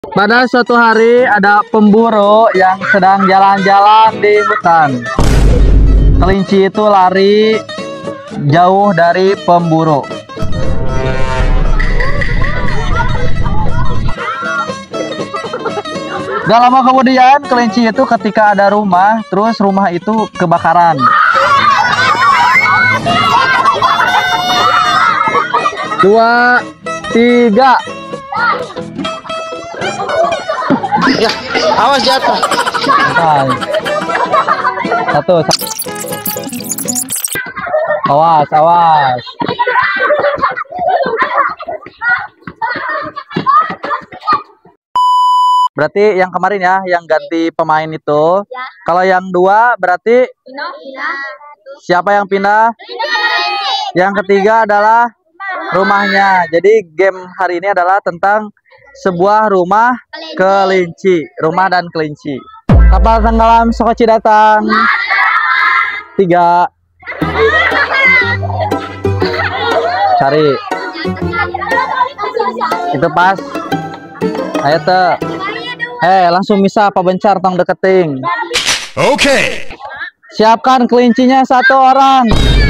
Pada suatu hari ada pemburu yang sedang jalan-jalan di hutan. Kelinci itu lari jauh dari pemburu. Gak lama kemudian kelinci itu ketika ada rumah, terus rumah itu kebakaran. Dua, tiga. Ya, awas jatuh. Satu. Awas, awas. Berarti yang kemarin ya, yang ganti pemain itu. Ya. Kalau yang dua berarti siapa yang pindah? Yang ketiga adalah rumahnya. Jadi game hari ini adalah tentang sebuah rumah kelinci, rumah dan kelinci. Kapal tenggelam Sokoci datang. 3. Cari. Itu pas. Ayo teh. Langsung bisa apa bencar tong deketing. Oke. Siapkan kelincinya 1 orang.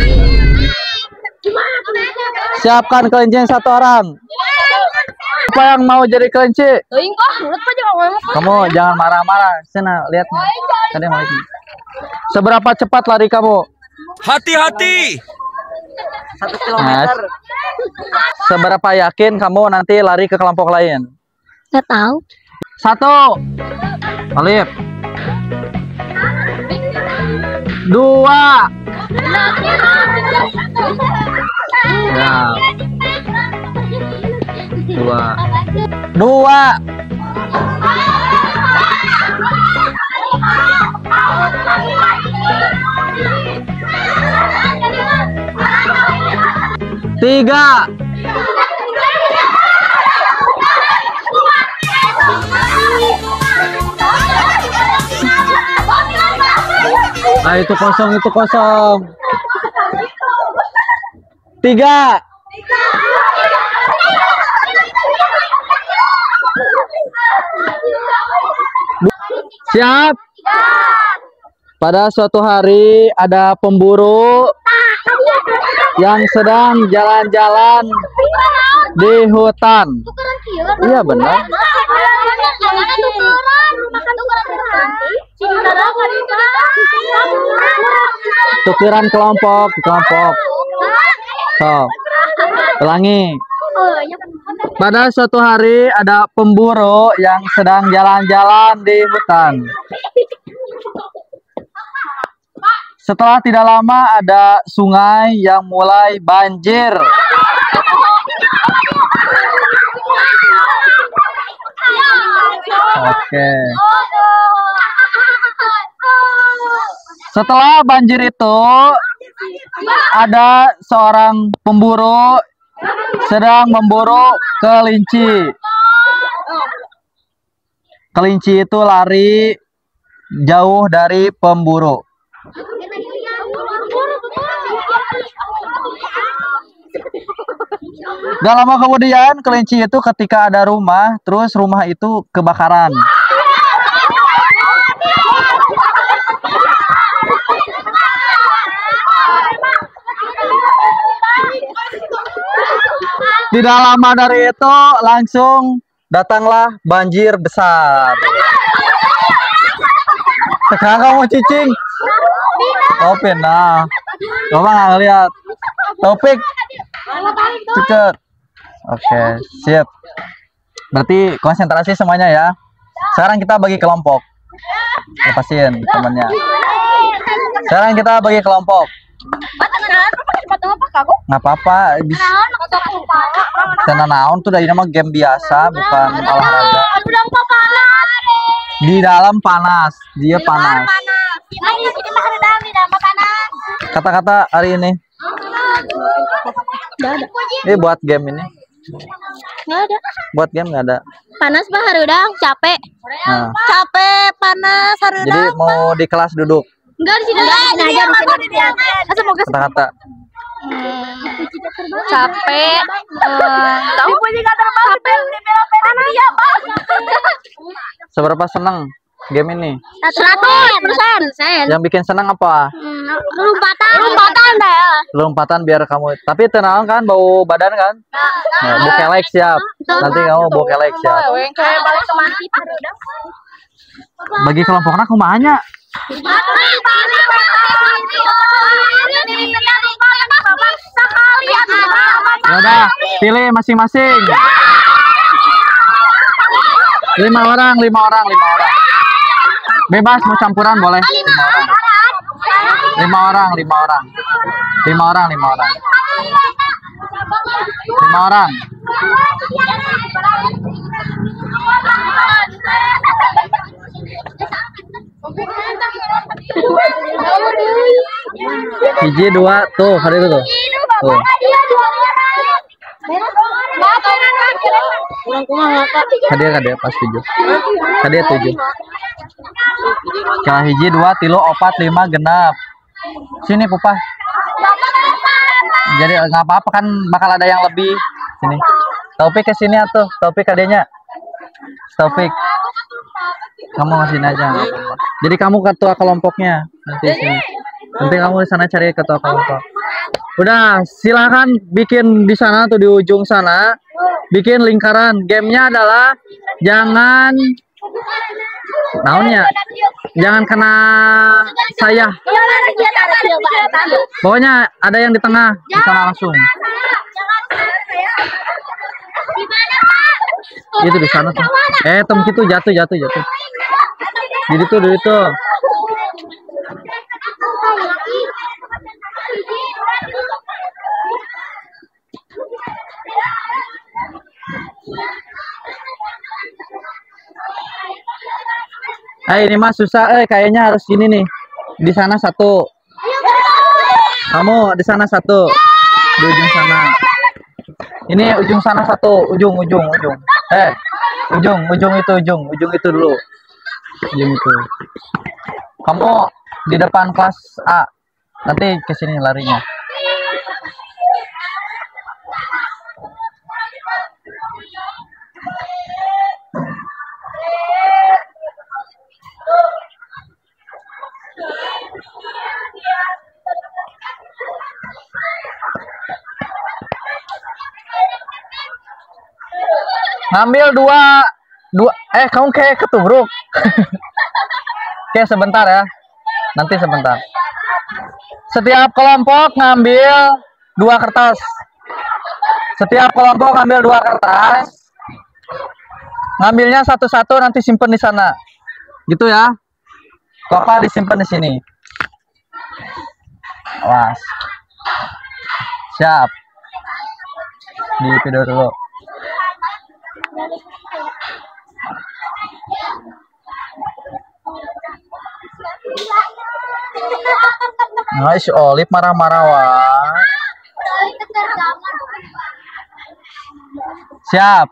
Siapkan kelincinya 1 orang. Siapa yang mau jadi kelinci? Kamu jangan marah-marah. Sana lihat. Tadi mau itu. Seberapa cepat lari kamu? Hati-hati. 1 kilometer. Seberapa yakin kamu nanti lari ke kelompok lain? Nggak tahu. 1. Alif. 2. Ya. 2. 3. Nah, itu kosong, itu kosong. 3. Siap? Pada suatu hari ada pemburu yang sedang jalan-jalan di hutan. Iya benar. Tukeran kelompok, kelompok. So, ulangi. Pada suatu hari ada pemburu yang sedang jalan-jalan di hutan. Setelah tidak lama ada sungai yang mulai banjir. Oke. Setelah banjir itu ada seorang pemburu sedang memburu kelinci. Kelinci itu lari jauh dari pemburu. Gak lama kemudian kelinci itu ketika ada rumah, terus rumah itu kebakaran. Tidak lama dari itu langsung datanglah banjir besar. Sekarang kamu cicing. Topin, nah. Bapak nggak ngeliat. Topik. Deket. Oke, siap. Berarti konsentrasi semuanya ya. Sekarang kita bagi kelompok. Lepasin temannya. Sekarang kita bagi kelompok. Nggak apa-apa. Karena naon tuh dari nama game biasa, bukan olahraga. Di dalam panas, dia panas. Kata-kata hari ini. Ini buat game ini. Nggak ada. Buat game nggak ada. Panas mah harudang, capek. Nah. Capek, panas, harudang. Jadi mau di kelas duduk. Enggak di sini. Enggak aja di sini. Kata-kata. Capek. Tahu juga terbang. Seberapa seneng game ini? 100%. Yang bikin seneng apa? Lompatan deh. Lompatan biar kamu. Tapi tenang kan, bau badan kan? Nah, bokelek siap. Nanti kamu bokelek siap. Bagi kelompoknya kumanya. Ya udah, pilih masing-masing. 5 orang. Bebas mau campuran boleh. 5 orang. 5 orang. Hiji 2 tuh, hari itu tuh. Tuh. Hadiah pas 7. Hadiah 7. Kalau hiji 2 3 4 5 genap. Sini Pupah. Jadi nggak apa-apa kan, bakal ada yang lebih. Sini. Taufik ke sini atuh. Taufik adanya. Taufik. Kamu kesini aja. Jadi kamu ketua kelompoknya. Nanti sini. Nanti kamu di sana cari ketua kelompok. Udah, silakan bikin di sana tuh, di ujung sana. Bikin lingkaran. Gamenya adalah jangan naonnya. Jangan kena saya. Pokoknya ada yang di tengah, di sana langsung. Itu di sana tuh. Tem gitu jatuh. Jadi tuh. Ini mah susah, kayaknya harus gini nih. Di sana 1. Kamu di sana 1. Di ujung sana. Ini ujung sana 1, ujung. Ujung itu dulu. Ujung itu. Kamu di depan kelas A. Nanti ke sini larinya. Ngambil 2. Kamu kayak ketubruk. Oke, sebentar ya. Nanti sebentar. Setiap kelompok ngambil 2 kertas. Ngambilnya satu-satu, nanti simpen di sana. Gitu ya. Papa disimpan di sini. Awas. Siap. Di video dulu. Nah, si Olip marah-marah wah. Siap.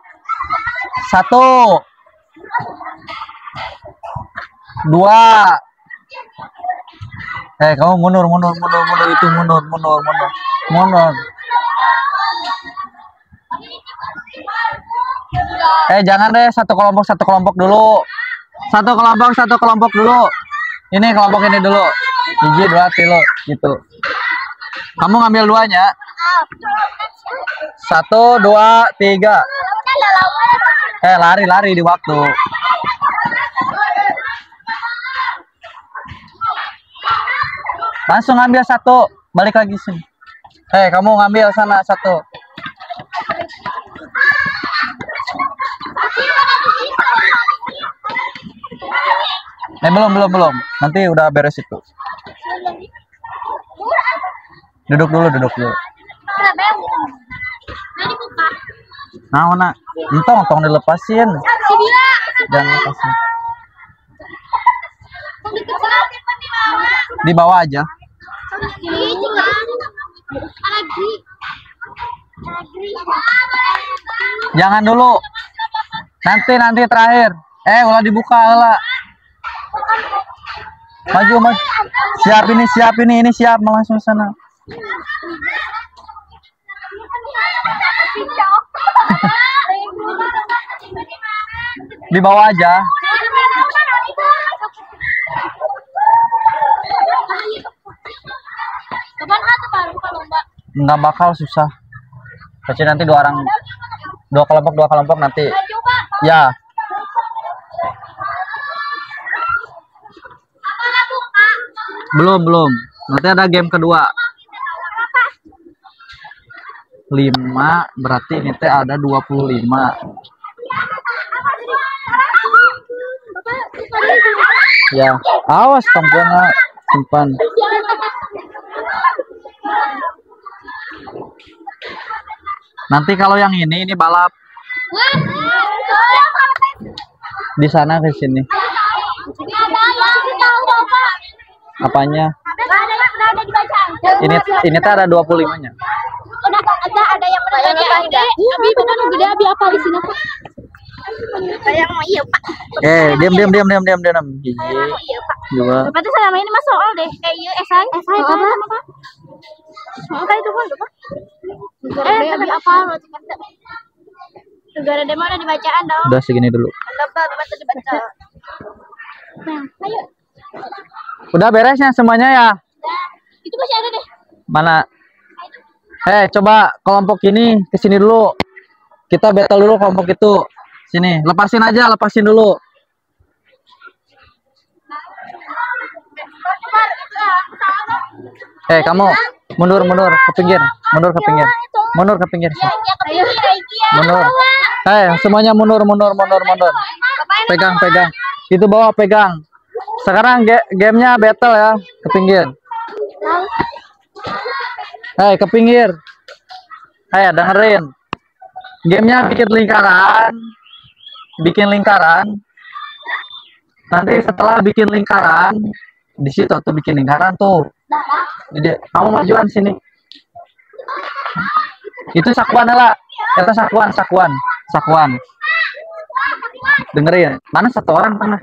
1 2. Kamu mundur itu mundur. Jangan deh, satu kelompok dulu. Satu kelompok dulu. Ini kelompok ini dulu. 1 2 3 gitu. Kamu ngambil 2-nya. 1 2 3. Lari di waktu. Langsung ngambil 1, balik lagi sini. Kamu ngambil sana 1. Belum. Nanti udah beres itu. Duduk dulu. Nah, mana? Entong dilepasin. Jangan lepasin. Di bawah aja. Jangan dulu. Nanti terakhir. Ulah dibuka lah. Maju. Siap ini, ini siap, mau langsung sana. Di bawah aja. Nggak bakal susah. Kecil nanti dua kelompok nanti. Ya. Belum. Nanti ada game kedua. 5 berarti ini teh ada 25. Ya, awas tampilnya simpan. Nanti kalau yang ini balap. Di sana ke sini. Apanya? Ini tuh ada 25-nya. Ada yang menanya. Abi bukan gede abi apa di sini Pak? Yang iya Pak. Diam. Hiji. Dua. Berarti saya ini mas soal deh. Iya esai apa? Soal kayak itu Pak. Abi apa lo cerita? Negara demo ada dibacaan dong. Udah segini dulu. Baca dibaca. Ayo. Udah beresnya semuanya ya? Itu masih ada deh. Mana? Coba kelompok ini ke sini dulu. Kita battle dulu kelompok itu. Sini, lepasin dulu. Kamu mundur ke pinggir. Mundur ke pinggir. Mundur. Semuanya mundur. Pegang. Itu bawa pegang. Sekarang gamenya battle ya, ke pinggir. Ke pinggir. Dengerin. Gamenya bikin lingkaran. Nanti setelah bikin lingkaran, di situ tuh bikin lingkaran tuh. Jadi kamu majuan sini. Itu sakuan lah. Kata sakuan. Dengerin. Mana satu orang tengah?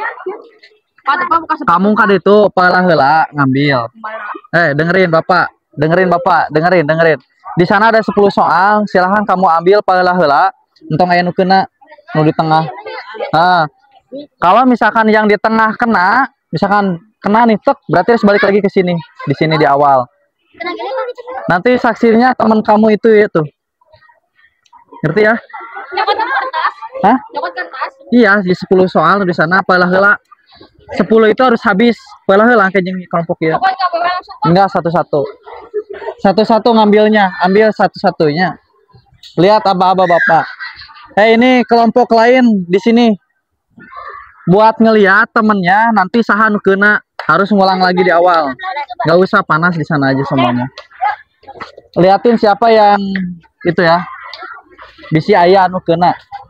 Kamu kan itu pala heula ngambil. Dengerin Bapak. Dengerin. Di sana ada 10 soal, silahkan kamu ambil pala heula. Entong aya nu kena nu di tengah. Nah, kalau misalkan yang di tengah kena, nih tek, berarti harus balik lagi ke sini. Di sini di awal. Nanti saksinya teman kamu itu. Ngerti ya? Nyokot kertas. Hah? Nyokot kertas. Iya, di 10 soal di sana pala heula. 10 itu harus habis. Pala heula kayaknya kelompok ya. Enggak, satu-satu. Satu-satu ngambilnya, ambil satu-satunya. Lihat aba-aba Bapak. Ini kelompok lain di sini. Buat ngelihat temennya nanti saha nu kena harus ngulang lagi di awal. Nggak usah panas di sana aja semuanya. Liatin siapa yang itu ya. Bisi aya anu kena.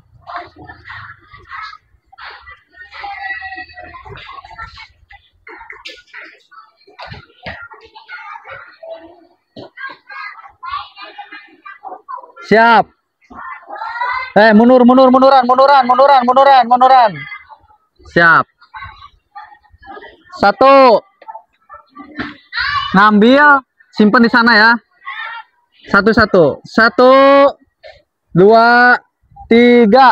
Siap. Munduran. Siap. 1. Ngambil, simpen di sana ya. 1-1. 1, 2, 3.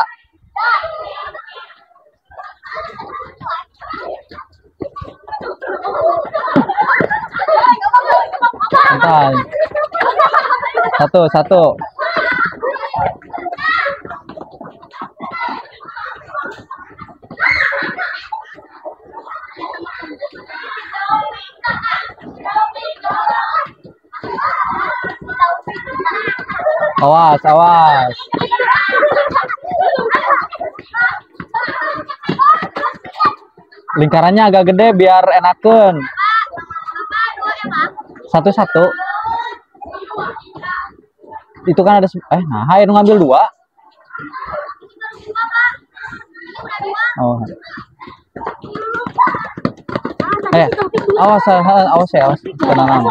Santai. 1. Awas. Lingkarannya agak gede biar enakan. 1-1. Itu kan ada ayo ngambil 2. Oh. Awas ya. Tenang.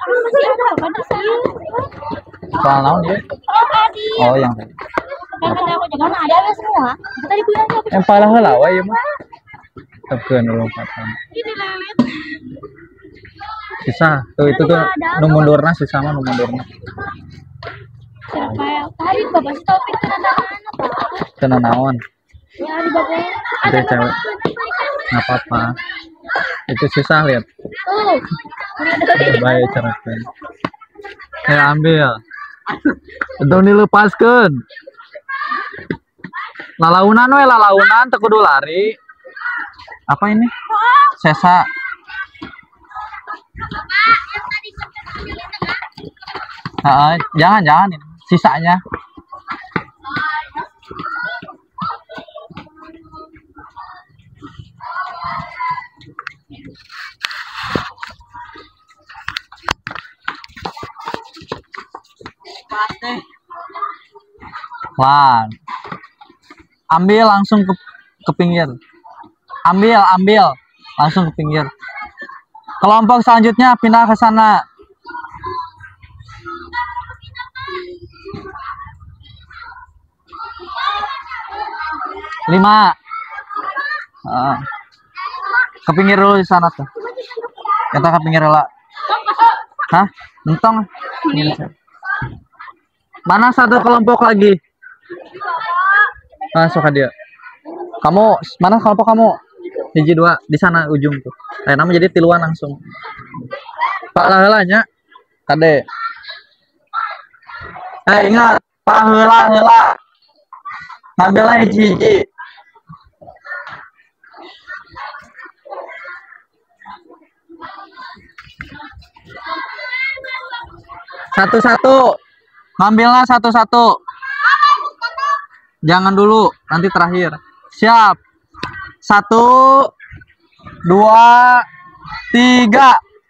Soal naon dia? Oh, yang tadi. Ada semua. Tadi punya siapa? Yang pala heula we ieu mah. Tekeun lompatan. Susah. Tuh itu tuh nu mundurna susah mah nu mundurna. Rafael. Tadi bapak topik kena tangan apa? Kena naon. Ya di bapak. Itu cewek. Nggak apa-apa. Itu susah lihat. Oh. Baik cerahkan. Ambil. Itu dilepaskan. Lalaunan we lalaunan teu kudu lari. Apa ini? Sesa. Jangan ini. Sisanya. Lan. Ambil langsung ke pinggir. Ambil langsung ke pinggir. Kelompok selanjutnya pindah ke sana. Lima. Ke pinggir dulu di sana tuh. Kita ke pinggir lah. Hah? Entong. Mana satu kelompok lagi? Masuk dia. Kamu mana kelompok kamu? Hiji dua di sana ujung tuh. Nama jadi tiluan langsung. Pak heulanya. Kade. Ingat, Pak heula. Ngambilnya hiji. Satu-satu. Ngambilnya satu-satu. Jangan dulu, nanti terakhir. Siap. 1, 2, 3.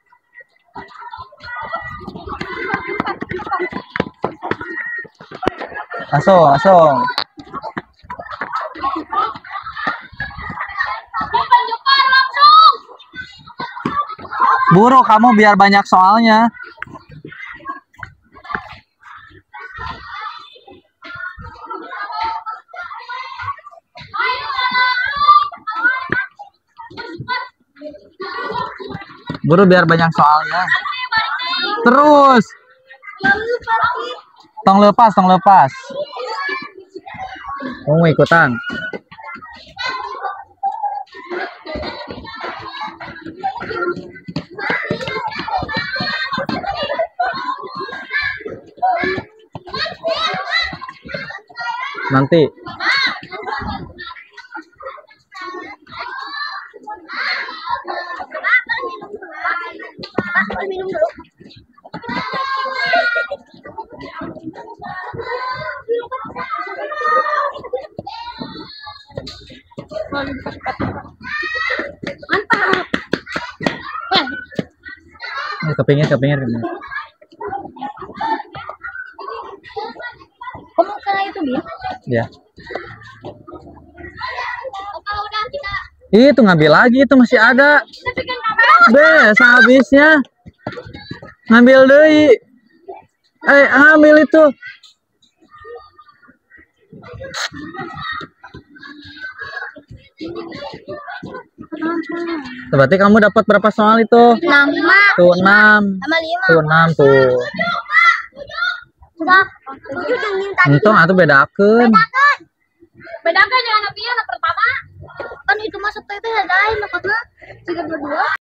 Langsung. Buru kamu biar banyak soalnya. Buru biar banyak soalnya. Terus. Tong lepas. Mau ikutan. Nanti. Minum dulu. Mantap. Kepingin. Kamu kena itu dia? Ya. Kalau udah kita Itu ngambil lagi, itu masih ada. Habisnya. Ngambil deui. Ambil itu. Berarti kamu dapat berapa soal itu? 6. Tuh 6. Sama 5. Tuh 6 tuh. Sudah. 7 yang minta. Untung atuh bedakeun. Bedakan jangan apinya anak pertama. Kan itu masuk teh ada maksudnya 32.